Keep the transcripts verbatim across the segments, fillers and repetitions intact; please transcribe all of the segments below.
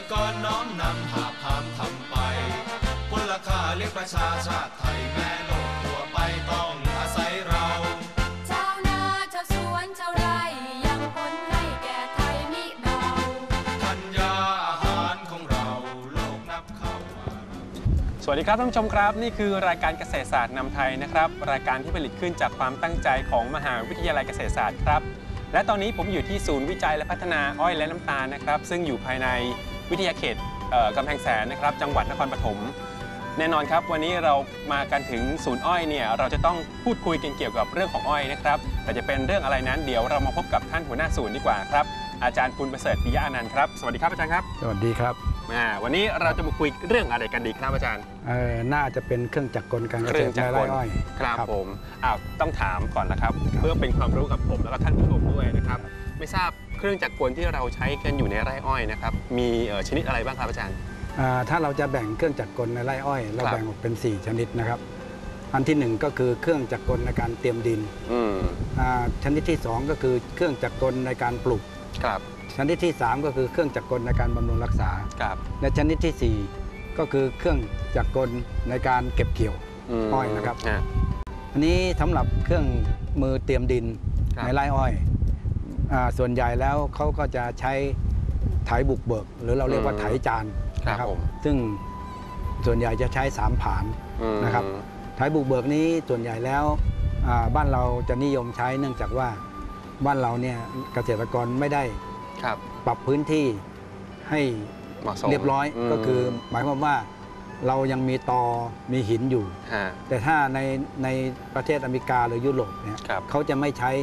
กรน้อมนำหาพามทำไปพลค่าเลี้ยงประชาชาติไทยแม่โลกทั่วไปต้องอาศัยเราชาวนาชาวสวนชาวไร่ยังคนให้แก่ไทยมิเบาธัญญาอาหารของเราโลกนับเข้าสวัสดีครับท่านผู้ชมครับนี่คือรายการเกษตรศาสตร์นำไทยนะครับรายการที่ผลิตขึ้นจากความตั้งใจของมหาวิทยาลัยเกษตรศาสตร์ครับและตอนนี้ผมอยู่ที่ศูนย์วิจัยและพัฒนาอ้อยและน้ำตาลนะครับซึ่งอยู่ภายในวิทยาเขตกำแพงแสนนะครับจังหวัดนครปฐมแน่นอนครับวันนี้เรามากันถึงศูนย์อ้อยเนี่ยเราจะต้องพูดคุยกันเกี่ยวกับเรื่องของอ้อยนะครับแต่จะเป็นเรื่องอะไรนั้นเดี๋ยวเรามาพบกับท่านหัวหน้าศูนย์ดีกว่าครับอาจารย์ปุณประเสริฐปิยะอนันต์ครับสวัสดีครับอาจารย์ครับสวัสดีครับวันนี้เราจะมาคุยเรื่องอะไรกันดีครับอาจารย์เออน่าจะเป็นเครื่องจักรกลการเกษตรในไร่อ้อยครับผมอ้าวต้องถามก่อนนะครับเพื่อเป็นความรู้กับผมแล้วก็ท่านผู้ชมด้วยนะครับไม่ทราบเครื่องจักรกลที่เราใช้กันอยู่ในไร่อ้อยนะครับมีชนิดอะไรบ้างครับอาจารย์ถ้าเราจะแบ่งเครื่องจักรกลในไร่อ้อยเราแบ่งออกเป็นสี่ชนิดนะครับอันที่หนึ่งก็คือเครื่องจักรกลในการเตรียมดินชนิดที่สองก็คือเครื่องจักรกลในการปลูกชนิดที่สามก็คือเครื่องจักรกลในการบำรุงรักษาและชนิดที่สี่ก็คือเครื่องจักรกลในการเก็บเกี่ยวอ้อยนะครับอันนี้สำหรับเครื่องมือเตรียมดินในไร่อ้อยส่วนใหญ่แล้วเขาก็จะใช้ไถบุกเบิกหรือเราเรียกว่าไถจานนะครับซึ่งส่วนใหญ่จะใช้สามผานนะครับไถบุกเบิกนี้ส่วนใหญ่แล้วบ้านเราจะนิยมใช้เนื่องจากว่าบ้านเราเนี่ยเกษตรกรไม่ได้ปรับพื้นที่ให้เรียบร้อยก็คือหมายความว่าเรายังมีตอมีหินอยู่แต่ถ้าในในประเทศอเมริกาหรือยุโรปเนี่ยเขาจะไม่ใช้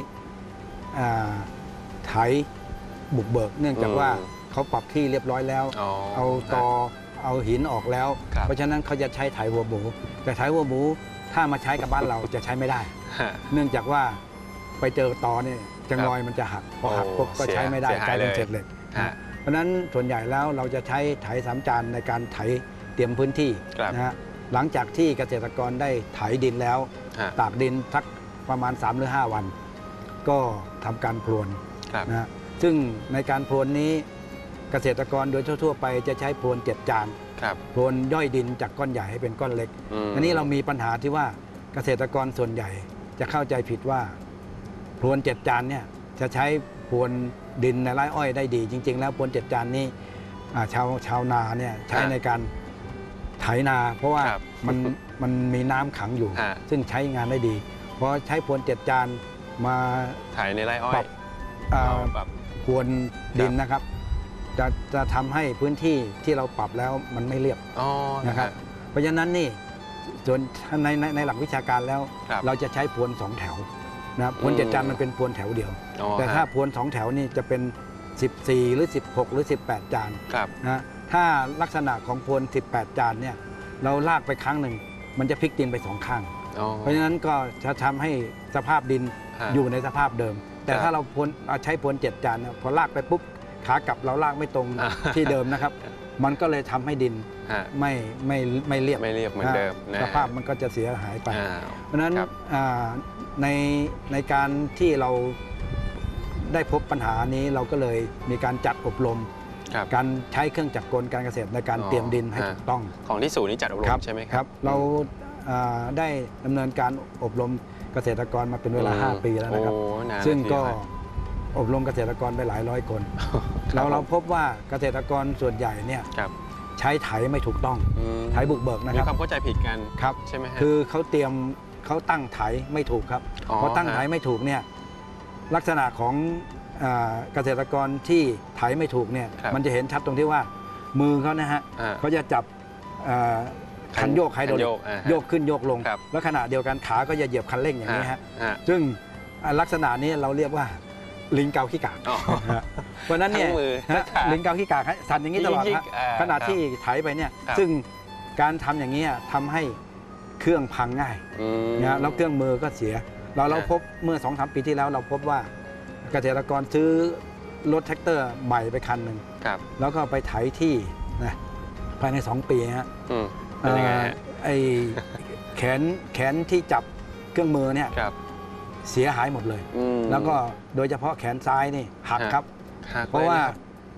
ไถบุกเบิกเนื่องจากว่าเขาปรับที่เรียบร้อยแล้วเอาตอเอาหินออกแล้วเพราะฉะนั้นเขาจะใช้ไถหัวหมูแต่ไถหัวหมูถ้ามาใช้กับบ้านเราจะใช้ไม่ได้เนื่องจากว่าไปเจอตอเนี่ยจังลอยมันจะหักพอหักปุ๊บก็ใช้ไม่ได้กลายเป็นเศษเหล็กเพราะฉะนั้นส่วนใหญ่แล้วเราจะใช้ไถสามจานในการไถเตรียมพื้นที่นะฮะหลังจากที่เกษตรกรได้ไถดินแล้วตากดินสักประมาณสามหรือห้าวันก็ทำการพรวนนะซึ่งในการพรวนนี้เกษตรกรโดยทั่วๆไปจะใช้พรวนเจ็ดจานพรวนย่อยดินจากก้อนใหญ่ให้เป็นก้อนเล็กอันนี้เรามีปัญหาที่ว่าเกษตรกรส่วนใหญ่จะเข้าใจผิดว่าพรวนเจ็ดจานเนี่ยจะใช้พรวนดินในไร่อ้อยได้ดีจริงๆแล้วพรวนเจ็ดจานนี้ชาวชาวนาเนี่ยใช้ในการไถนาเพราะว่ามันมันมีน้ำขังอยู่ซึ่งใช้งานได้ดีเพราะใช้พรวนเจ็ดจานมาไถในไร่อ้อยปรับพรวนดินนะครับจะจะทำให้พื้นที่ที่เราปรับแล้วมันไม่เรียบนะครับเพราะฉะนั้นนี่ส่วนในในหลักวิชาการแล้วเราจะใช้พรวนสองแถวนะพรวนเจ็ดจานมันเป็นพรวนแถวเดียวแต่ถ้าพรวนสองแถวนี่จะเป็นสิบสี่หรือสิบหกหรือสิบแปดจานนะถ้าลักษณะของพรวนสิบแปดจานเนี่ยเราลากไปครั้งหนึ่งมันจะพลิกดินไปสองข้างเพราะฉะนั้นก็จะทำให้สภาพดินอยู่ในสภาพเดิมแต่ถ้าเราพรวนใช้พรวนเจ็ดจานพอลากไปปุ๊บขากลับเราลากไม่ตรงที่เดิมนะครับมันก็เลยทำให้ดินไม่ไม่ไม่เรียบไม่เรียบเหมือนเดิมสภาพมันก็จะเสียหายไปเพราะฉะนั้นในในการที่เราได้พบปัญหานี้เราก็เลยมีการจัดอบรมการใช้เครื่องจักรกลการเกษตรในการเตรียมดินให้ถูกต้องของที่ศูนย์นี้จัดอบรมใช่ไหมครับเราได้ดำเนินการอบรมเกษตรกรมาเป็นเวลาห้าปีแล้วนะครับซึ่งก็อบรมเกษตรกรไปหลายร้อยคนเราเราพบว่าเกษตรกรส่วนใหญ่เนี่ยใช้ไถไม่ถูกต้องไถบุกเบิกนะครับมีความเข้าใจผิดกันครับใช่ไหมฮะคือเขาเตรียมเขาตั้งไถไม่ถูกครับพอตั้งไถไม่ถูกเนี่ยลักษณะของเกษตรกรที่ไถไม่ถูกเนี่ยมันจะเห็นชัดตรงที่ว่ามือเขานะฮะเขาจะจับคันโยกไฮดรอลิกโยกขึ้นโยกลงแล้วขณะเดียวกันขาก็จะเหยียบคันเร่งอย่างนี้ฮะซึ่งลักษณะนี้เราเรียกว่าลิงเกาขี้กากเพราะนั้นเนี่ยลิงเกาขี้กากสั่นอย่างนี้ตลอดขณะที่ไถไปเนี่ยซึ่งการทำอย่างนี้ทำให้เครื่องพังง่ายนะแล้วเครื่องมือก็เสียเราเราพบเมื่อ สองถึงสาม ปีที่แล้วเราพบว่าเกษตรกรซื้อรถแท็กเตอร์ใหม่ไปคันหนึ่งแล้วก็ไปไถที่นะภายในสองปีฮะไอ้แขนแขนที่จับเครื่องมือเนี่ยเสียหายหมดเลยแล้วก็โดยเฉพาะแขนซ้ายนี่หักครับเพราะว่า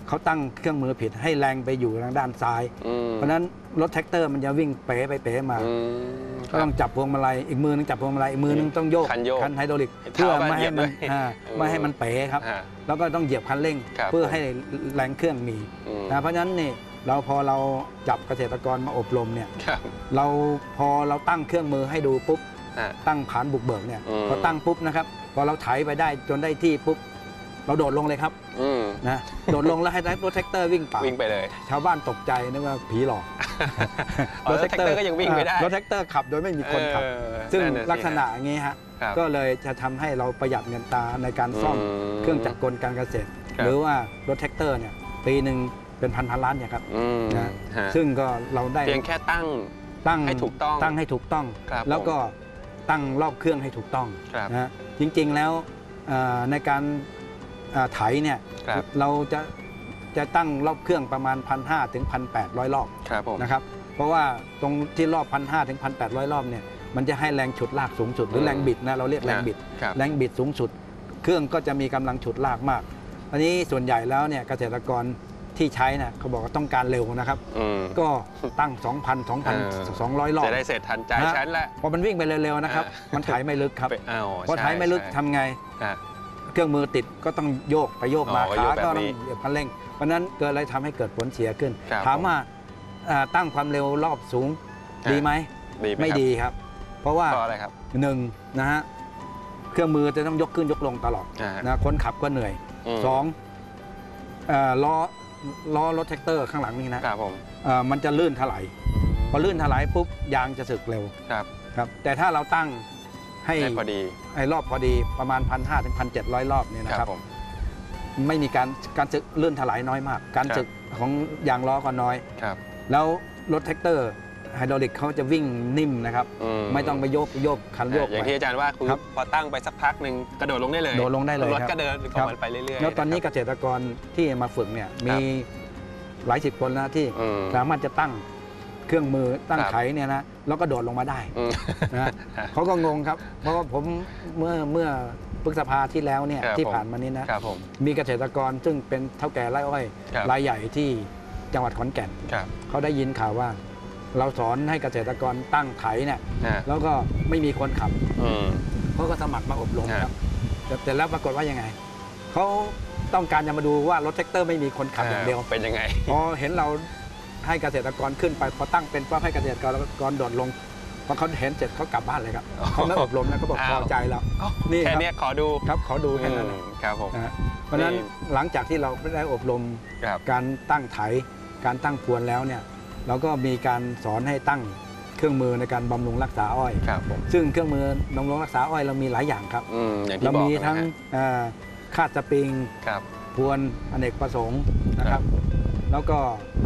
เขาตั้งเครื่องมือผิดให้แรงไปอยู่ทางด้านซ้ายเพราะฉะนั้นรถแท็กเตอร์มันจะวิ่งเป๋ไปเป๋มาก็ต้องจับพวงมาลัยอีกมือนึงจับพวงมาลัยอีกมือนึงต้องโยกคันไฮดรอลิกเพื่อไม่ให้มันไม่ให้มันเป๋ครับแล้วก็ต้องเหยียบคันเร่งเพื่อให้แรงเครื่องมีนะเพราะฉะนั้นนี่เราพอเราจับเกษตรกรมาอบรมเนี่ยเราพอเราตั้งเครื่องมือให้ดูปุ๊บตั้งผานบุกเบิกเนี่ยพอตั้งปุ๊บนะครับพอเราไถไปได้จนได้ที่ปุ๊บเราโดดลงเลยครับนะโดดลงแล้วให้รถแท็กเตอร์วิ่งป่าวิ่งไปเลยชาวบ้านตกใจนึกว่าผีหลอกรถแท็กเตอร์ก็ยังวิ่งไม่ได้รถแท็กเตอร์ขับโดยไม่มีคนขับซึ่งลักษณะอย่างนี้ฮะก็เลยจะทำให้เราประหยัดเงินตาในการซ่อมเครื่องจักรกลการเกษตรหรือว่ารถแท็กเตอร์เนี่ยปีหนึ่งเป็นพันพันล้านเนี่ยครับนะซึ่งก็เราได้เพียงแค่ตั้งตั้งให้ถูกต้องตั้งให้ถูกต้องแล้วก็ตั้งรอบเครื่องให้ถูกต้องนะจริงๆแล้วในการไถเนี่ยเราจะจะตั้งรอบเครื่องประมาณ พันห้าร้อย ถึง หนึ่งพันแปดร้อย รอบนะครับเพราะว่าตรงที่รอบ หนึ่งพันห้าร้อย ถึง หนึ่งพันแปดร้อย รอบเนี่ยมันจะให้แรงฉุดลากสูงสุดหรือแรงบิดนะเราเรียกแรงบิดแรงบิดสูงสุดเครื่องก็จะมีกำลังฉุดลากมากอันนี้ส่วนใหญ่แล้วเนี่ยเกษตรกรที่ใช้นะเขาบอกว่าต้องการเร็วนะครับก็ตั้ง สองพัน สองพันสองร้อย รอบจะได้เสร็จทันใจฉันแหละพอมันวิ่งไปเร็วๆนะครับมันไถไม่ลึกครับพอไถไม่ลึกทำไงเครื่องมือติดก็ต้องโยกไปโยกมาขาก็ต้องเหยียบคันเร่งเพราะนั้นเกิดอะไรทำให้เกิดผลเสียขึ้นถามว่าตั้งความเร็วรอบสูงดีไหมไม่ดีครับเพราะว่าหนึ่งนะฮะเครื่องมือจะต้องยกขึ้นยกลงตลอดนะคนขับก็เหนื่อยสองล้อล้อรถแท็กเตอร์ข้างหลังนี่นะครับผมมันจะลื่นถลายพอลื่นถลายปุ๊บยางจะสึกเร็วครับครับแต่ถ้าเราตั้งให้พอดีให้รอบพอดีประมาณ หนึ่งพันห้าร้อย ถึง หนึ่งพันเจ็ดร้อย รอบเนี่ยนะครับไม่มีการการสึกลื่นถลายน้อยมากการสึกของยางล้อก็น้อยแล้วรถแท็กเตอร์ไฮดรอลิกเขาจะวิ่งนิ่มนะครับไม่ต้องไปโยกโยกคันโยกอย่างที่อาจารย์ว่าคือพอตั้งไปสักพักหนึ่งกระโดดลงได้เลยโดดลงได้เลยรถก็เดินของมันไปเรื่อยๆแล้วตอนนี้เกษตรกรที่มาฝึกเนี่ยมีหลายสิบคนนะที่สามารถจะตั้งเครื่องมือตั้งไถเนี่ยนะแล้วก็โดดลงมาได้นะเขาก็งงครับเพราะว่าผมเมื่อเมื่อพฤษภาที่แล้วเนี่ยที่ผ่านมานี้นะมีเกษตรกรซึ่งเป็นเฒ่าแก่ไร่อ้อยรายใหญ่ที่จังหวัดขอนแก่นเขาได้ยินข่าวว่าเราสอนให้เกษตรกรตั้งไถเนี่ยแล้วก็ไม่มีคนขับเขาก็สมัครมาอบรมครับแต่แล้วปรากฏว่ายังไงเขาต้องการจะมาดูว่ารถแท็กเตอร์ไม่มีคนขับอย่างเดียวเป็นยังไงพอเห็นเราให้เกษตรกรขึ้นไปพอตั้งเป็นปั๊บให้เกษตรกรโดดลงพอเขาเห็นเสร็จเขากลับบ้านเลยครับเขาไม่อบรมแล้วเขาบอกพอใจแล้วนี่แค่นี้ขอดูครับขอดูแค่นั้นครับผมเพราะฉะนั้นหลังจากที่เราได้อบรมการตั้งไถการตั้งพวนแล้วเนี่ยเราก็มีการสอนให้ตั้งเครื่องมือในการบำรุงรักษาอ้อยซึ่งเครื่องมือบำรุงรักษาอ้อยเรามีหลายอย่างครับเรามีทั้งคาดสปริงพวนอเนกประสงค์นะครับแล้วก็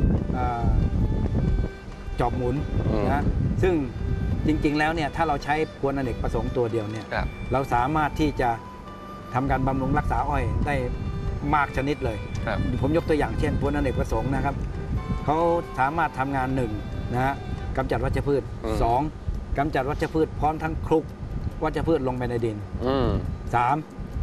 จอบหมุนนะซึ่งจริงๆแล้วเนี่ยถ้าเราใช้พวนอเนกประสงค์ตัวเดียวเนี่ยเราสามารถที่จะทำการบำรุงรักษาอ้อยได้มากชนิดเลยผมยกตัวอย่างเช่นพวนอเนกประสงค์นะครับเขาสามารถทำงานหนึ่งนะฮะกำจัดวัชพืชสองกำจัดวัชพืชพร้อมทั้งคลุกวัชพืชลงไปในดินสาม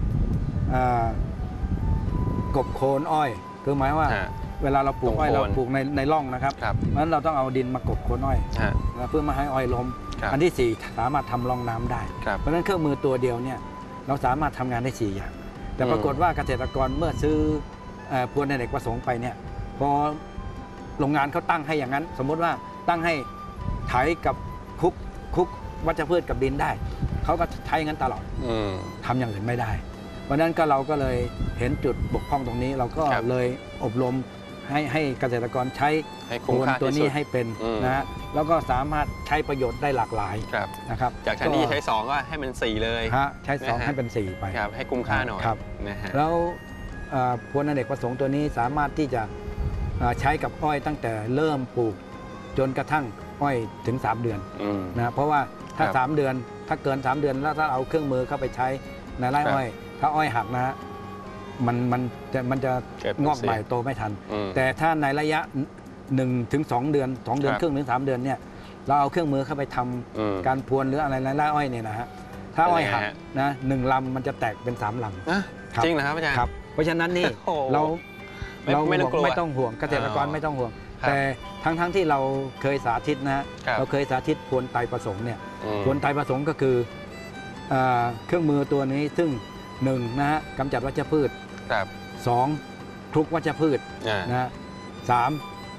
กบโคนอ้อยคือหมายว่าเวลาเราปลูกอ้อยเราปลูกในในร่องนะครับเพราะฉะนั้นเราต้องเอาดินมากบโคนอ้อยเพื่อไม่ให้อ้อยล้มอันที่สี่สามารถทำรองน้ำได้เพราะฉะนั้นเครื่องมือตัวเดียวเนี่ยเราสามารถทำงานได้สี่อย่างแต่ปรากฏว่าเกษตรกรเมื่อซื้อพวนอเนกประสงค์ไปเนี่ยพอโรงงานเขาตั้งให้อย่างนั้นสมมติว่าตั้งให้ไถกับคุกคุกวัชพืชกับดินได้เขาก็ใช้งั้นตลอดทำอย่างอื่นไม่ได้เพราะนั้นก็เราก็เลยเห็นจุดบกพร่องตรงนี้เราก็เลยอบรมให้ให้เกษตรกรใช้โคนตัวนี้ให้เป็นนะฮะแล้วก็สามารถใช้ประโยชน์ได้หลากหลายนะครับจากแทนที่ใช้สองก็ให้มันสี่เลยใช้สองให้เป็นสี่ไปให้คุ้มค่าหน่อยแล้วพวนอเนกประสงค์ตัวนี้สามารถที่จะใช้กับอ้อยตั้งแต่เริ่มปลูกจนกระทั่งอ้อยถึงสามเดือนนะเพราะว่าถ้าสามเดือนถ้าเกินสามเดือนแล้วถ้าเอาเครื่องมือเข้าไปใช้ในไร่อ้อยถ้าอ้อยหักนะฮะมันมันจะมันจะงอกใหม่โตไม่ทันแต่ถ้าในระยะหนึ่งถึงสองเดือนสองเดือนครึ่งถึงสามเดือนเนี่ยเราเอาเครื่องมือเข้าไปทำการพรวนหรืออะไรในไร่อ้อยเนี่ยนะฮะถ้าอ้อยหักนะหนึ่งลำมันจะแตกเป็นสามลำจริงเหรอครับอาจารย์ครับเพราะฉะนั้นนี่เราเราไม่ต้องกลัวไม่ต้องห่วงเกษตรกรไม่ต้องห่วง แต่ทั้งทั้งที่เราเคยสาธิตนะฮะเราเคยสาธิตพรวนไตรประสงค์เนี่ยพรวนไตรประสงค์ก็คือเครื่องมือตัวนี้ซึ่งหนึ่งนะฮะกำจัดวัชพืชสองคลุกวัชพืชนะฮะสาม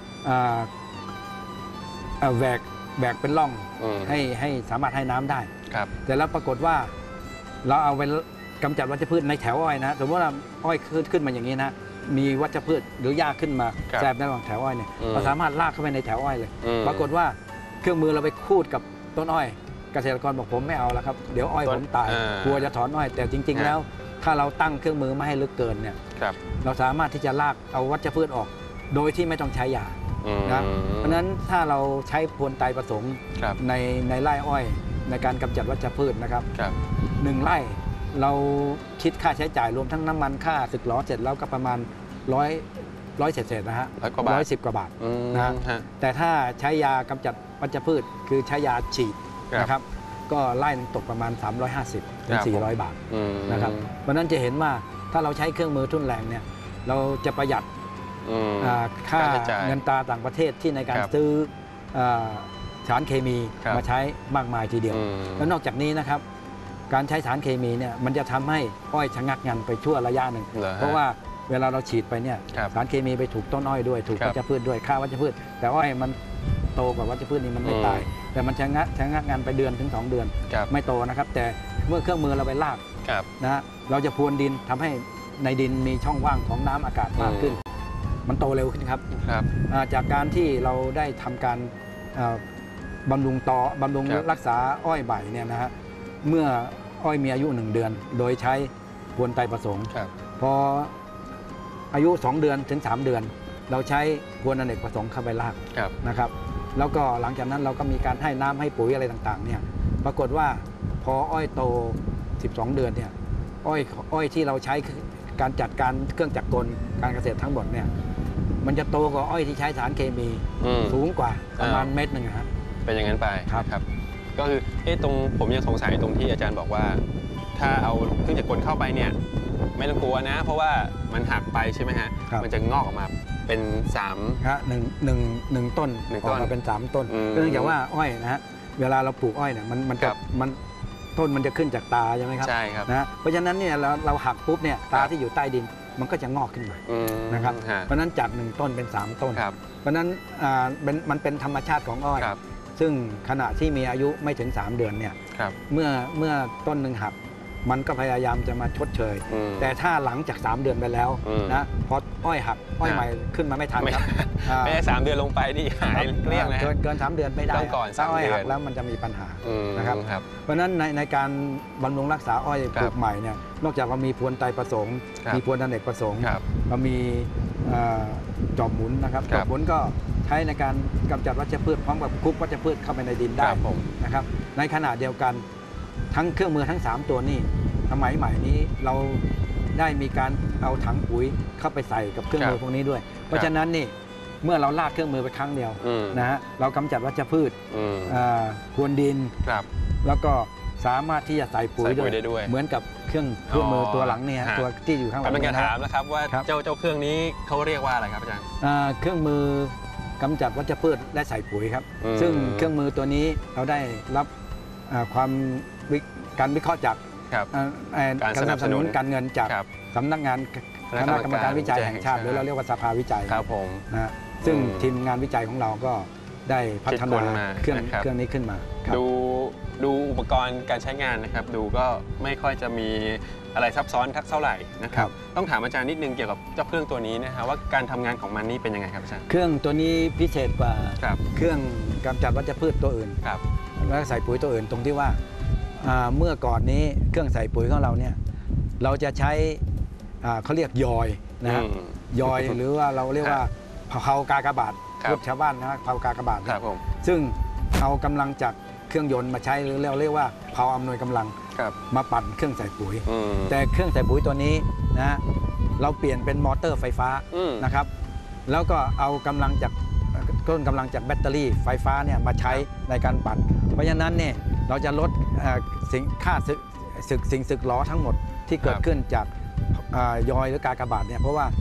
แหวกแหวกเป็นร่องให้ให้สามารถให้น้ำได้แต่แล้วปรากฏว่าเราเอาไปกำจัดวัชพืชในแถวอ้อยนะสมมติว่าอ้อยขึ้นขึ้นมาอย่างนี้นะมีวัชพืชหรือหญ้าขึ้นมาแซมในระหว่างแถวอ้อยเนี่ยเราสามารถลากเข้าไปในแถวอ้อยเลยปรากฏว่าเครื่องมือเราไปคูดกับต้นอ้อยเกษตรกรบอกผมไม่เอาแล้วครับเดี๋ยวอ้อยผมตายกลัวจะถอนอ้อยแต่จริงๆแล้วถ้าเราตั้งเครื่องมือไม่ให้ลึกเกินเนี่ยเราสามารถที่จะลากเอาวัชพืชออกโดยที่ไม่ต้องใช้ยานะเพราะฉะนั้นถ้าเราใช้พรวนไตรประสงค์ในในไร่อ้อยในการกำจัดวัชพืชนะครับหนึ่งไร่เราคิดค่าใช้จ่ายรวมทั้งน้ำมันค่าสึกหรอเสร็จแล้วก็ประมาณร้อยร้อยเศษๆนะฮะร้อยสิบกว่าบาทนะแต่ถ้าใช้ยากำจัดวัชพืชคือใช้ยาฉีดนะครับก็ไล่ตกประมาณสามร้อยห้าสิบถึงสี่ร้อยบาทนะครับเพราะนั้นจะเห็นว่าถ้าเราใช้เครื่องมือทุนแรงเนี่ยเราจะประหยัดค่าเงินตราต่างประเทศที่ในการซื้อสารเคมีมาใช้มากมายทีเดียวแล้วนอกจากนี้นะครับการใช้สารเคมีเนี่ยมันจะทำให้อ้อยชะงักงันไปชั่วระยะหนึ่งเพราะว่าเวลาเราฉีดไปเนี่ยสารเคมีไปถูกต้นอ้อยด้วยถูกวัชพืชด้วยฆ่าวัชพืชแต่อ้อยมันโตกว่าวัชพืชนี่มันไม่ตายแต่มันชะงักชะงักงันไปเดือนถึงสองเดือนไม่โตนะครับแต่เมื่อเครื่องมือเราไปลากนะเราจะพรวนดินทำให้ในดินมีช่องว่างของน้ำอากาศมากขึ้นมันโตเร็วขึ้นครับจากการที่เราได้ทำการบำรุงต่อบำรุงรักษาอ้อยใบเนี่ยนะฮะเมื่ออ้อยมีอายุหนึ่งเดือนโดยใช้พรวนไตรประสงค์พออายุสองเดือนถึงสามเดือนเราใช้พรวนอเนกประสงค์เข้าไปลากนะครับแล้วก็หลังจากนั้นเราก็มีการให้น้ำให้ปุ๋ยอะไรต่างๆเนี่ยปรากฏว่าพออ้อยโตสิบสองเดือนเนี่ยอ้อยอ้อยที่เราใช้การจัดการเครื่องจักรกลการเกษตรทั้งหมดเนี่ยมันจะโตกว่าอ้อยที่ใช้สารเคมีสูงกว่าประมาณเม็ดหนึ่งครับเป็นอย่างนั้นไปครับก็คือเอ๊ะตรงผมยังสงสัยตรงที่อาจารย์บอกว่าถ้าเอาเครื่องจักรกลเข้าไปเนี่ยไม่ต้องกลัวนะเพราะว่ามันหักไปใช่ไหมฮะมันจะงอกออกมาเป็นสามฮะหนึ่งหนึ่งหนึ่งต้นออกมาเป็นสามต้นเนื่องจากว่าอ้อยนะฮะเวลาเราปลูกอ้อยเนี่ยมันมันจะมันต้นมันจะขึ้นจากตาใช่ไหมครับใช่ครับนะเพราะฉะนั้นเนี่ยเราเราหักปุ๊บเนี่ยตาที่อยู่ใต้ดินมันก็จะงอกขึ้นมานะครับเพราะฉะนั้นจากหนึ่งต้นเป็นสามต้นเพราะฉะนั้นมันเป็นธรรมชาติของอ้อยซึ่งขณะที่มีอายุไม่ถึงสามเดือนเนี่ยเมื่อเมื่อต้นหนึ่งหักมันก็พยายามจะมาชดเชยแต่ถ้าหลังจากสามเดือนไปแล้วนะพออ้อยหักอ้อยใหม่ขึ้นมาไม่ทันครับไม่ได้สามเดือนลงไปนี่หายเกลี้ยงเลยเกินเกินสามเดือนไม่ได้ต้องก่อนถ้าอ้อยหักแล้วมันจะมีปัญหานะครับเพราะฉะนั้นในในการบำรุงรักษาอ้อยปลูกใหม่เนี่ยนอกจากเรามีพรวนไตรประสงค์มีพรวนอเนกประสงค์เรามีจอบหมุนนะครับจอบหมุนก็ใช้ในการกำจัดวัชพืชพร้อมกับคลุกวัชพืชเข้าไปในดินได้นะครับในขณะเดียวกันทั้งเครื่องมือทั้งสามตัวนี้สมัยใหม่นี้เราได้มีการเอาถังปุ๋ยเข้าไปใส่กับเครื่องมือพวกนี้ด้วยเพราะฉะนั้นนี่เมื่อเราลากเครื่องมือไปครั้งเดียวนะฮะเรากำจัดวัชพืชพรวนดินแล้วก็สามารถที่จะใส่ปุ๋ยได้ด้วยเหมือนกับเครื่องเครื่องมือตัวหลังเนี่ยตัวที่อยู่ข้างหลังเป็นการถามนะครับว่าเจ้าเจ้าเครื่องนี้เขาเรียกว่าอะไรครับอาจารย์เครื่องมือกำจัดวัชพืชและใส่ปุ๋ยครับซึ่งเครื่องมือตัวนี้เราได้รับความการวิเคราะห์จากการสนับสนุนการเงินจากสำนักงานคณะกรรมการวิจัยแห่งชาติหรือเราเรียกว่าสภาวิจัยครับผมนะซึ่งทีมงานวิจัยของเราก็ได้พัฒนาเครื่องเครื่องนี้ขึ้นมาดูดูอุปกรณ์การใช้งานนะครับดูก็ไม่ค่อยจะมีอะไรซับซ้อนทักเท่าไหร่นะครับต้องถามอาจารย์นิดนึงเกี่ยวกับเจ้าเครื่องตัวนี้นะฮะว่าการทำงานของมันนี่เป็นยังไงครับอาจารย์เครื่องตัวนี้พิเศษกว่าเครื่องกำจัดวัชพืชตัวอื่นและใส่ปุ๋ยตัวอื่นตรงที่ว่าเมื่อก่อนนี้เครื่องใส่ปุ๋ยของเราเนี่ยเราจะใช้เขาเรียกยอยนะฮะยอยหรือว่าเราเรียกว่าเผากากบาทพูดชาวบ้านนะเผากากบาทซึ่งเอากำลังจากเครื่องยนต์มาใช้หรือเราเรียกว่าเผาอำนวยกำลังมาปั่นเครื่องใส่ปุ๋ยแต่เครื่องใส่ปุ๋ยตัวนี้นะเราเปลี่ยนเป็นมอเตอร์ไฟฟ้านะครับแล้วก็เอากำลังจากต้นกำลังจากแบตเตอรี่ไฟฟ้าเนี่ยมาใช้ในการปั่นเพราะฉะนั้นเนี่ยเราจะลดสิ่งค่าสึกสิ่งสึกล้อทั้งหมดที่เกิดขึ้นจากยอยหรือกากบาทเนี่ยเพราะว่า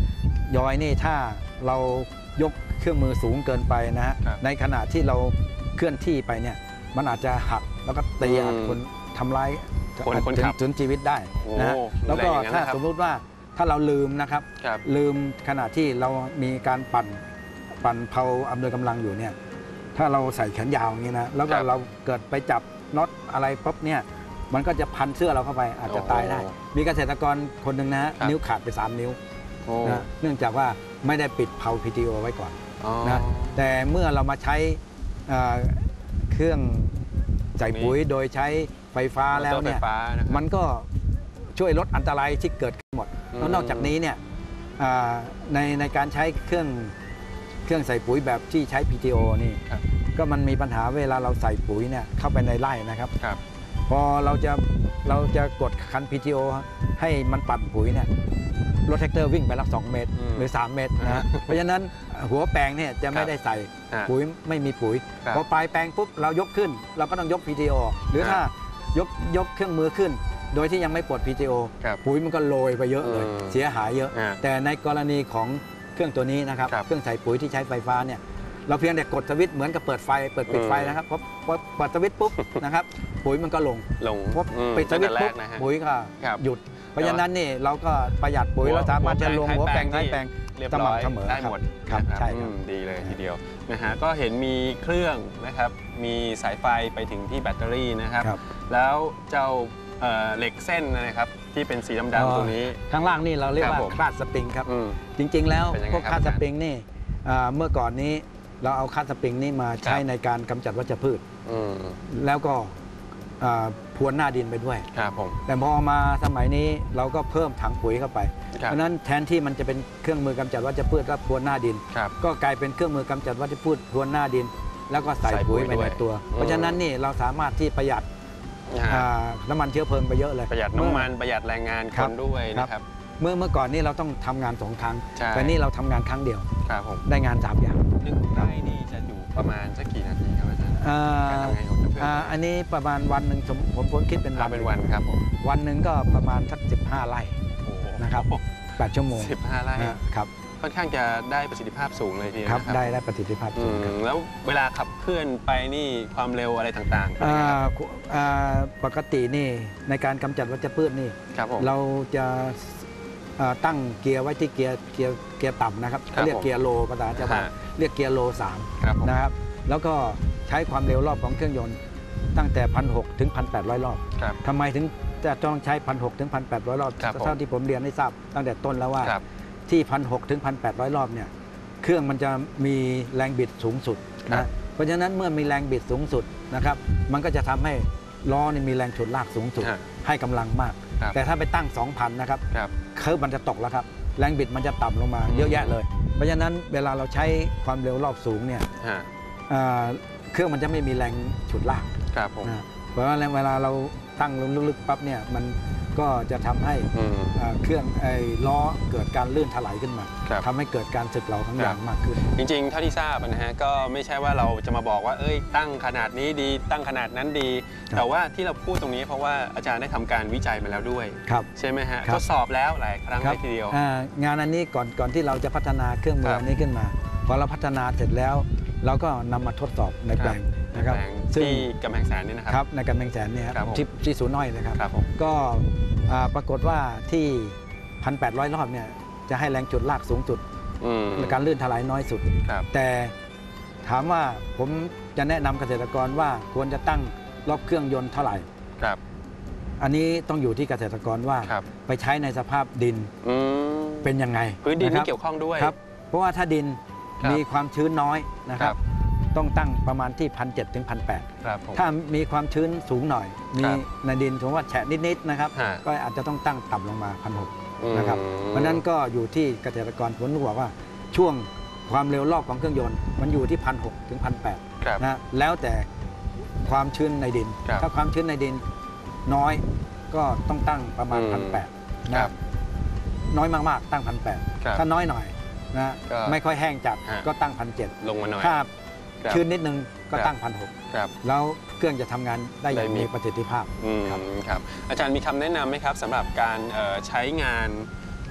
ยอยนี่ถ้าเรายกเครื่องมือสูงเกินไปนะฮะในขณะที่เราเคลื่อนที่ไปเนี่ยมันอาจจะหักแล้วก็ตีอัดคนทำร้ายคนคนขับถึงชีวิตได้นะฮะแล้วก็ถ้าสมมุติว่าถ้าเราลืมนะครับลืมขณะที่เรามีการปั่นปั่นเพลาอำนวยกำลังอยู่เนี่ยถ้าเราใส่แขนยาวอย่างนี้นะแล้วก็เราเกิดไปจับน็อตอะไรปุ๊บเนี่ยมันก็จะพันเสื้อเราเข้าไปอาจจะตายได้มีเกษตรกรคนหนึ่งนะฮะนิ้วขาดไปสามนิ้วนะเนื่องจากว่าไม่ได้ปิดเพลา พี ที โอ ไว้ก่อนนะแต่เมื่อเรามาใช้เครื่องใส่ปุ๋ยโดยใช้ไฟฟ้าแล้วเนี่ยมันก็ช่วยลดอันตรายที่เกิดขึ้นหมดแล้วนอกจากนี้เนี่ยในในการใช้เครื่องเครื่องใส่ปุ๋ยแบบที่ใช้ พี ที โอ นี่ก็มันมีปัญหาเวลาเราใส่ปุ๋ยเนี่ยเข้าไปในไร่นะครับพอเราจะเราจะกดคัน พี ที โอ ให้มันปั่นปุ๋ยเนี่ยรถแท็กเตอร์วิ่งไปละสองเมตรหรือสามเมตรนะเพราะฉะนั้นหัวแปลงเนี่ยจะไม่ได้ใส่ปุ๋ยไม่มีปุ๋ยพอปลายแปลงปุ๊บเรายกขึ้นเราก็ต้องยก พี ที โอ หรือถ้ายกยกเครื่องมือขึ้นโดยที่ยังไม่ปลด พี ที โอ ปุ๋ยมันก็โรยไปเยอะเลยเสียหายเยอะแต่ในกรณีของเครื่องตัวนี้นะครับเครื่องใส่ปุ๋ยที่ใช้ไฟฟ้าเนี่ยเราเพียงแต่กดสวิตช์เหมือนกับเปิดไฟเปิดปิดไฟนะครับพอพอเปิดสวิตช์ปุ๊บนะครับปุ๋ยมันก็ลงลงพอปิดสวิตช์ปุ๊บปุ๋ยก็หยุดเพราะฉะนั้นนี่เราก็ประหยัดปุ๋ยเราสามารถจะลงหัวแปลงท้ายแปลงสม่ำเสมอได้หมดครับใช่ครับดีเลยทีเดียวนะฮะก็เห็นมีเครื่องนะครับมีสายไฟไปถึงที่แบตเตอรี่นะครับแล้วเจ้าเหล็กเส้นนะครับที่เป็นสีดำๆตรงนี้ข้างล่างนี่เราเรียกว่าคาดสปริงครับจริงๆแล้วพวกคาดสปริงนี่เมื่อก่อนนี้เราเอาคาดสปริงนี่มาใช้ในการกำจัดวัชพืชแล้วก็พรวนหน้าดินไปด้วยแต่พอมาสมัยนี้เราก็เพิ่มถังปุ๋ยเข้าไปเพราะนั้นแทนที่มันจะเป็นเครื่องมือกำจัดวัชพืชและพรวนหน้าดินก็กลายเป็นเครื่องมือกำจัดวัชพืชพรวนหน้าดินแล้วก็ใส่ปุ๋ยไปในตัวเพราะฉะนั้นนี่เราสามารถที่ประหยัดน้ำมันเชื้อเพลิงไปเยอะเลยประหยัดน้ำมันประหยัดแรงงานคนด้วยนะครับเมื่อเมื่อก่อนนี่เราต้องทำงานสองครั้งแต่นี่เราทำงานครั้งเดียวได้งานสามอย่างหนึ่งไร่นี่จะอยู่ประมาณสักกี่นาทีครับอาจารย์การทำงานของเพื่อนอันนี้ประมาณวันหนึ่งผมผมคิดเป็นวันเป็นวันครับผมวันหนึ่งก็ประมาณสักสิบห้าไร่นะครับแปดชั่วโมงสิบห้าไร่ครับค่อนข้างจะได้ประสิทธิภาพสูงเลยทีเดียวครับได้ได้ประสิทธิภาพสูงแล้วเวลาขับเคลื่อนไปนี่ความเร็วอะไรต่างๆปกตินี่ในการกำจัดวัชพืชนี่เราจะตั้งเกียร์ไว้ที่เกียร์เกียร์เกียร์ต่ำนะครับเขาเรียกเกียร์โลภาษาชาวบ้านเรียกเกียร์โลสามนะครับแล้วก็ใช้ความเร็วรอบของเครื่องยนต์ตั้งแต่พันหกถึงพันแปดร้อยรอบทำไมถึงจะต้องใช้พันหกถึงพันแปดร้อยรอบเท่าที่ผมเรียนให้ทราบตั้งแต่ต้นแล้วว่าที่พันหกถึงพันแปดร้อยรอบเนี่ยเครื่องมันจะมีแรงบิดสูงสุดนะเพราะฉะนั้นเมื่อมีแรงบิดสูงสุดนะครับมันก็จะทำให้ล้อนี่มีแรงฉุดลากสูงสุดให้กำลังมากแต่ถ้าไปตั้ง สองพัน นะครับเครื่องมันจะตกแล้วครับแรงบิดมันจะต่ำลงมาเยอะแยะเลยเพราะฉะนั้นเวลาเราใช้ความเร็วรอบสูงเนี่ยเครื่องมันจะไม่มีแรงฉุดลากเพราะว่าเวลาเราตั้งลึกๆปั๊บเนี่ยมันก็จะทำให้เครื่องไอ้ล้อเกิดการลื่นถลายขึ้นมาทำให้เกิดการสึกเหลาทั้งอย่างมากขึ้นจริงๆเท่าที่ทราบนะฮะก็ไม่ใช่ว่าเราจะมาบอกว่าเอ้ยตั้งขนาดนี้ดีตั้งขนาดนั้นดีแต่ว่าที่เราพูดตรงนี้เพราะว่าอาจารย์ได้ทำการวิจัยมาแล้วด้วยใช่ไหมฮะทดสอบแล้วหลายครั้งเลยทีเดียวงานอันนี้ก่อนก่อนที่เราจะพัฒนาเครื่องมืออันนี้ขึ้นมาพอเราพัฒนาเสร็จแล้วเราก็นำมาทดสอบในแปลงนะครับที่กำแพงแสนนี่นะครับในกำแพงแสนนี่ครับที่ที่ศูนย์น้อยนะครับก็ปรากฏว่าที่ หนึ่งพันแปดร้อย รอบเนี่ยจะให้แรงจุดลากสูงสุดในการลื่นถลายน้อยสุดแต่ถามว่าผมจะแนะนำเกษตรกรว่าควรจะตั้งรอบเครื่องยนต์เท่าไหร่อันนี้ต้องอยู่ที่เกษตรกรว่าไปใช้ในสภาพดินเป็นยังไงพื้นดินที่เกี่ยวข้องด้วยครับเพราะว่าถ้าดินมีความชื้นน้อยนะครับต้องตั้งประมาณที่ หนึ่งพันเจ็ดร้อย ถึง หนึ่งพันแปดร้อย ถ้ามีความชื้นสูงหน่อยมีในดินถือว่าแฉะนิดๆนะครับก็อาจจะต้องตั้งต่ำลงมา หนึ่งพันหกร้อย นะครับเพราะนั้นก็อยู่ที่เกษตรกรผมบอกว่าช่วงความเร็วรอบของเครื่องยนต์มันอยู่ที่ หนึ่งพันหกร้อย ถึง หนึ่งพันแปดร้อย นะแล้วแต่ความชื้นในดินถ้าความชื้นในดินน้อยก็ต้องตั้งประมาณ หนึ่งพันแปดร้อย นะน้อยมากๆตั้ง หนึ่งพันแปดร้อย ถ้าน้อยหน่อยนะไม่ค่อยแห้งจัดก็ตั้ง หนึ่งพันเจ็ดร้อยลงมาหน่อยถ้าชื้นนิดนึงก็ตั้ง หนึ่งพันหกร้อย แล้วเครื่องจะทำงานได้อย่างมีประสิทธิภาพครับอาจารย์มีคำแนะนำไหมครับสำหรับการใช้งาน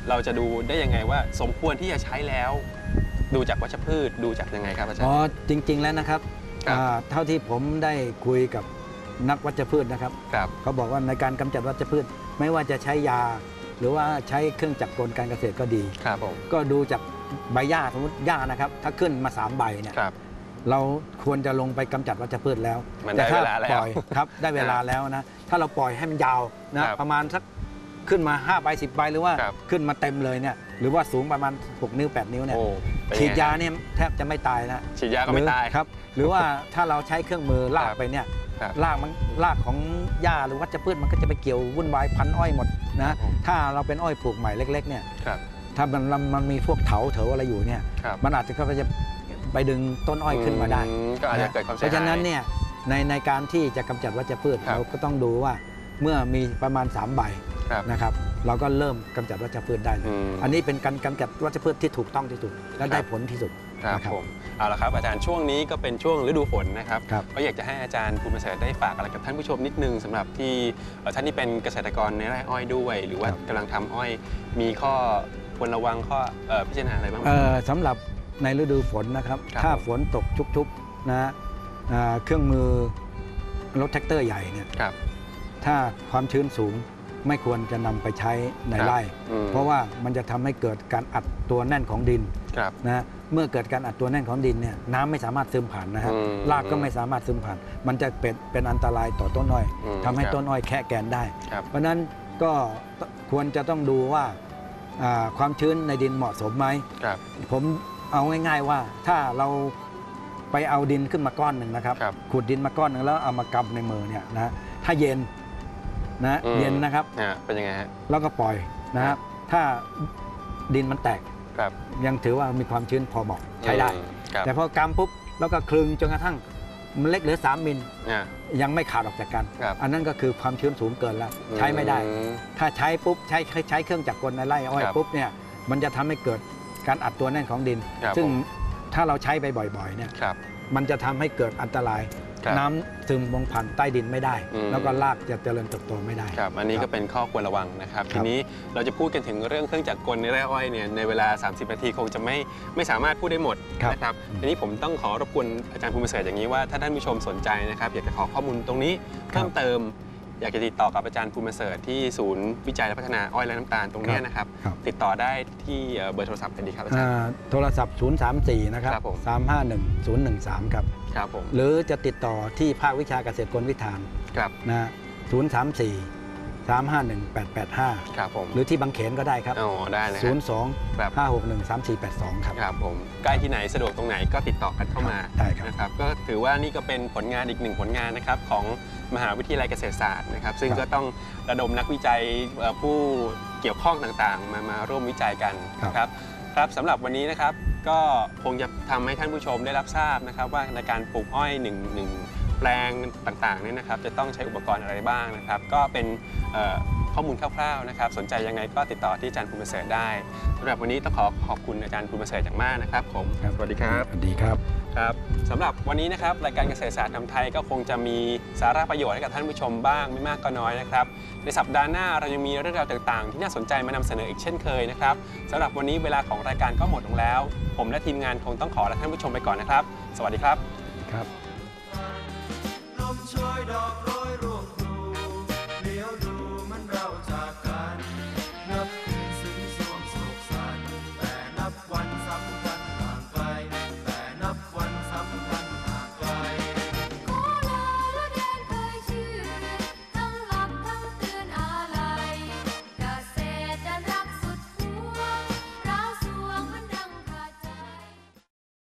เราจะดูได้ยังไงว่าสมควรที่จะใช้แล้วดูจากวัชพืชดูจากยังไงครับอาจารย์อ๋อจริงๆแล้วนะครับเท่าที่ผมได้คุยกับนักวัชพืชนะครับเขาบอกว่าในการกำจัดวัชพืชไม่ว่าจะใช้ยาหรือว่าใช้เครื่องจักรกลการเกษตรก็ดีก็ดูจากใบหญ้าสมมติหญ้านะครับถ้าขึ้นมาสามใบเนี่ยเราควรจะลงไปกำจัดวัชพืชแล้วแต่ถ้าปล่อยครับได้เวลาแล้วนะถ้าเราปล่อยให้มันยาวนะประมาณสักขึ้นมาห้าใบสิบใบหรือว่าขึ้นมาเต็มเลยเนี่ยหรือว่าสูงประมาณหกนิ้วแปดนิ้วเนี่ยฉีดยาเนี่ยแทบจะไม่ตายนะฉีดยาก็ไม่ตายครับหรือว่าถ้าเราใช้เครื่องมือลากไปเนี่ยลากมันลากของหญ้าหรือวัชพืชมันก็จะไปเกี่ยววุ่นวายพันอ้อยหมดนะถ้าเราเป็นอ้อยปลูกใหม่เล็กๆเนี่ยถ้ามันมันมีพวกเถาเถาอะไรอยู่เนี่ยมันอาจจะก็จะไปดึงต้นอ้อยขึ้นมาได้ก็อาจจะเกิดความเสียหายเพราะฉะนั้นเนี่ยในในการที่จะกำจัดวัชพืชเราก็ต้องดูว่าเมื่อมีประมาณสามใบนะครับเราก็เริ่มกำจัดวัชพืชได้เลยอันนี้เป็นการกำจัดวัชพืชที่ถูกต้องที่สุดและได้ผลที่สุดครับผมเอาละครับอาจารย์ช่วงนี้ก็เป็นช่วงฤดูฝนนะครับก็อยากจะให้อาจารย์ภูมิเสริฐได้ฝากอะไรกับท่านผู้ชมนิดนึงสำหรับที่ท่านที่เป็นเกษตรกรในไร่อ้อยด้วยหรือว่ากำลังทำอ้อยมีข้อควรระวังข้อพิจารณาอะไรบ้างสำหรับในฤดูฝนนะครับถ้าฝนตกชุกๆนะเครื่องมือรถแท็กเตอร์ใหญ่เนี่ยถ้าความชื้นสูงไม่ควรจะนำไปใช้ในไร่เพราะว่ามันจะทำให้เกิดการอัดตัวแน่นของดินนะเมื่อเกิดการอัดตัวแน่นของดินเนี่ยน้ำไม่สามารถซึมผ่านนะฮะรากก็ไม่สามารถซึมผ่านมันจะเป็นเป็นอันตรายต่อต้นอ้อยทำให้ต้นอ้อยแค่แกนได้เพราะนั้นก็ควรจะต้องดูว่าความชื้นในดินเหมาะสมไหมผมเอาง่ายๆว่าถ้าเราไปเอาดินขึ้นมาก้อนหนึ่งนะครับขุดดินมาก้อนหนึ่งแล้วเอามากำในมือเนี่ยนะถ้าเย็นนะเย็นนะครับเป็นยังไงฮะแล้วก็ปล่อยนะครับถ้าดินมันแตกยังถือว่ามีความชื้นพอเหมาะใช้ได้แต่พอกำปุ๊บแล้วก็คลึงจนกระทั่งมันเล็กเหลือสามมิลยังไม่ขาดออกจากกันอันนั้นก็คือความชื้นสูงเกินแล้วใช้ไม่ได้ถ้าใช้ปุ๊บใช้ใช้เครื่องจักรกลในไร่อ้อยปุ๊บเนี่ยมันจะทำให้เกิดการอัดตัวแน่นของดินซึ่งถ้าเราใช้ไปบ่อยๆเนี่ยมันจะทำให้เกิดอันตรายน้ำซึมลงผ่านใต้ดินไม่ได้แล้วก็รากจะเจริญเติบโตไม่ได้ครับอันนี้ก็เป็นข้อควรระวังนะครับทีนี้เราจะพูดกันถึงเรื่องเครื่องจักรกลในไร่อ้อยเนี่ยในเวลาสามสิบนาทีคงจะไม่ไม่สามารถพูดได้หมดนะครับทีนี้ผมต้องขอรบกวนอาจารย์ภูมิเสริฐอย่างนี้ว่าถ้าท่านผู้ชมสนใจนะครับอยากจะขอข้อมูลตรงนี้เพิ่มเติมอยากจะติดต่อกับอาจารย์ภูมิเสริฐที่ศูนย์วิจัยและพัฒนาอ้อยและน้ำตาลตรงนี้นะครับติดต่อได้ที่เบอร์โทรศัพท์เป็นดีครับอาจารย์โทรศัพท์ศูนย์สามสี่นะครับสามห้าหนึ่งศูนย์หนึ่งสามครับครับผมหรือจะติดต่อที่ภาควิชาเกษตรกลวิธานนะศูนย์สามสี่สามห้าหนึ่งแปดแปดห้าครับผมหรือที่บางเขนก็ได้ครับอ๋อได้เลยศูนย์สองห้าหกหนึ่งสามสี่แปดสองครับครับผมใกล้ที่ไหนสะดวกตรงไหนก็ติดต่อกันเข้ามาได้ครับนะครับก็ถือว่านี่ก็เป็นผลงานอีกหนึ่งผลงานนะครับของมหาวิทยาลัยเกษตรศาสตร์นะครับซึ่งก็ต้องระดมนักวิจัยผู้เกี่ยวข้องต่างๆมามาร่วมวิจัยกันนะครับครับสำหรับวันนี้นะครับก็คงจะทำให้ท่านผู้ชมได้รับทราบนะครับว่าในการปลูกอ้อยหนึ่งหนึ่งแปลงต่างๆเนี่ยนะครับจะต้องใช้อุปกรณ์อะไรบ้างนะครับก็เป็นข้อมูลคร่าวๆนะครับสนใจยังไงก็ติดต่อที่อาจารย์ภูมิเสริฐได้สำหรับวันนี้ต้องขอขอบคุณอาจารย์ภูมิเสริฐอย่างมากนะครับผมสวัสดีครับสวัสดีครับครับสำหรับวันนี้นะครับรายการเกษตรศาสตร์นำไทยก็คงจะมีสาระประโยชน์ให้กับท่านผู้ชมบ้างไม่มากก็น้อยนะครับในสัปดาห์หน้าเรายังมีเรื่องราวต่างๆที่น่าสนใจมานำเสนออีกเช่นเคยนะครับสำหรับวันนี้เวลาของรายการก็หมดลงแล้วผมและทีมงานคงต้องขอลาท่านผู้ชมไปก่อนนะครับสวัสดีครับครับ